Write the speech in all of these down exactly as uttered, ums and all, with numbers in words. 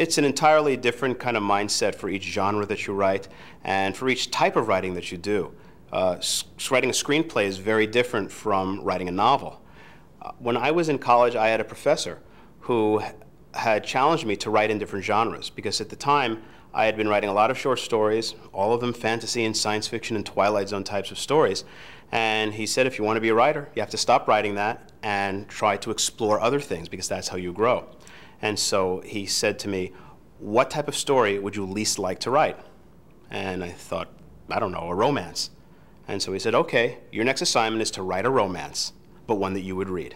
It's an entirely different kind of mindset for each genre that you write and for each type of writing that you do. Uh, writing a screenplay is very different from writing a novel. Uh, when I was in college, I had a professor who had challenged me to write in different genres, because at the time I had been writing a lot of short stories, all of them fantasy and science fiction and Twilight Zone types of stories. And he said, if you want to be a writer, you have to stop writing that and try to explore other things, because that's how you grow. And so he said to me, what type of story would you least like to write? And I thought, I don't know, a romance. And so he said, okay, your next assignment is to write a romance, but one that you would read.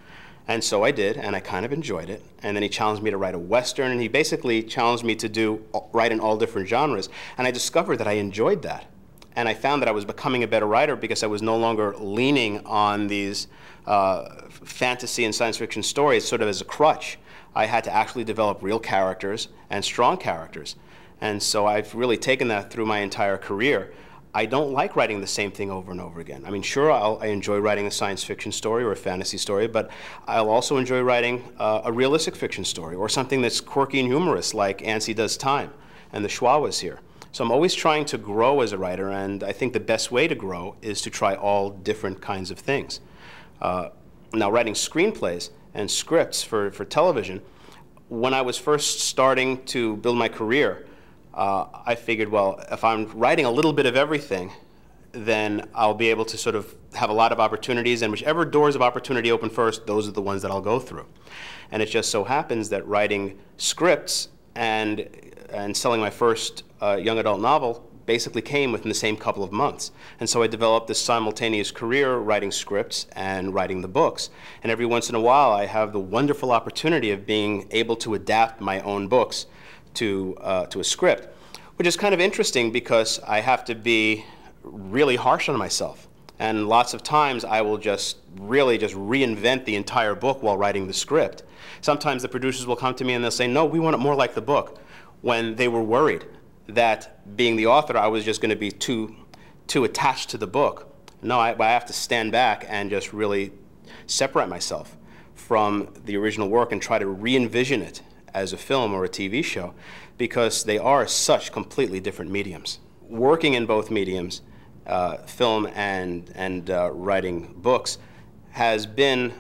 And so I did, and I kind of enjoyed it. And then he challenged me to write a Western, and he basically challenged me to do write in all different genres. And I discovered that I enjoyed that. And I found that I was becoming a better writer because I was no longer leaning on these uh, fantasy and science fiction stories sort of as a crutch. I had to actually develop real characters and strong characters. And so I've really taken that through my entire career. I don't like writing the same thing over and over again. I mean, sure, I'll, I enjoy writing a science fiction story or a fantasy story, but I'll also enjoy writing uh, a realistic fiction story or something that's quirky and humorous, like Ansi Does Time and the Chihuahuas here. So I'm always trying to grow as a writer, and I think the best way to grow is to try all different kinds of things. Uh, now, writing screenplays and scripts for, for television, when I was first starting to build my career, Uh, I figured, well, if I'm writing a little bit of everything, then I'll be able to sort of have a lot of opportunities, and whichever doors of opportunity open first, those are the ones that I'll go through. And it just so happens that writing scripts and, and selling my first uh, young adult novel basically came within the same couple of months. And so I developed this simultaneous career writing scripts and writing the books. And every once in a while, I have the wonderful opportunity of being able to adapt my own books to, uh, to a script, which is kind of interesting because I have to be really harsh on myself. And lots of times I will just really just reinvent the entire book while writing the script. Sometimes the producers will come to me and they'll say, no, we want it more like the book, when they were worried that being the author, I was just going to be too, too attached to the book. No, I, I have to stand back and just really separate myself from the original work and try to re-envision it as a film or a T V show, because they are such completely different mediums. Working in both mediums, uh, film and, and uh, writing books, has been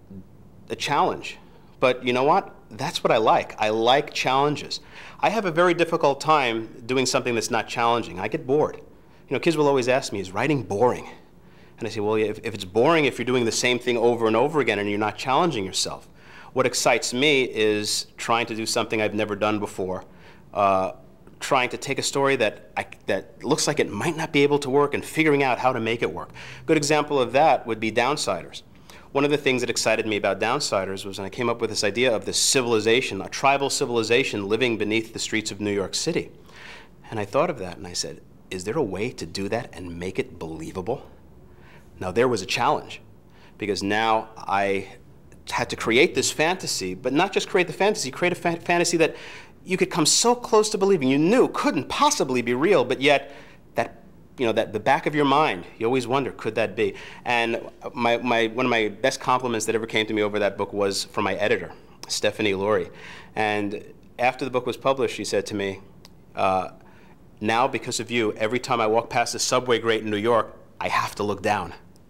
a challenge. But you know what? That's what I like. I like challenges. I have a very difficult time doing something that's not challenging. I get bored. You know, kids will always ask me, is writing boring? And I say, well, if, if it's boring if you're doing the same thing over and over again and you're not challenging yourself. What excites me is trying to do something I've never done before, uh, trying to take a story that, I, that looks like it might not be able to work and figuring out how to make it work. A good example of that would be Downsiders. One of the things that excited me about Downsiders was when I came up with this idea of this civilization, a tribal civilization living beneath the streets of New York City. And I thought of that and I said, is there a way to do that and make it believable? Now there was a challenge, because now I had to create this fantasy, but not just create the fantasy, create a fa fantasy that you could come so close to believing, you knew couldn't possibly be real, but yet that, you know, that the back of your mind, you always wonder, could that be? And my, my, one of my best compliments that ever came to me over that book was from my editor, Stephanie Laurie. And after the book was published, she said to me, uh, now because of you, every time I walk past the subway grate in New York, I have to look down.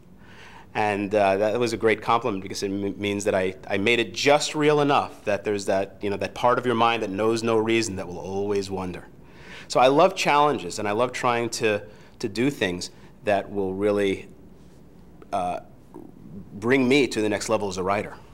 And uh, that was a great compliment, because it m means that I, I made it just real enough that there's that, you know, that part of your mind that knows no reason, that will always wonder. So I love challenges, and I love trying to, to do things that will really uh, bring me to the next level as a writer.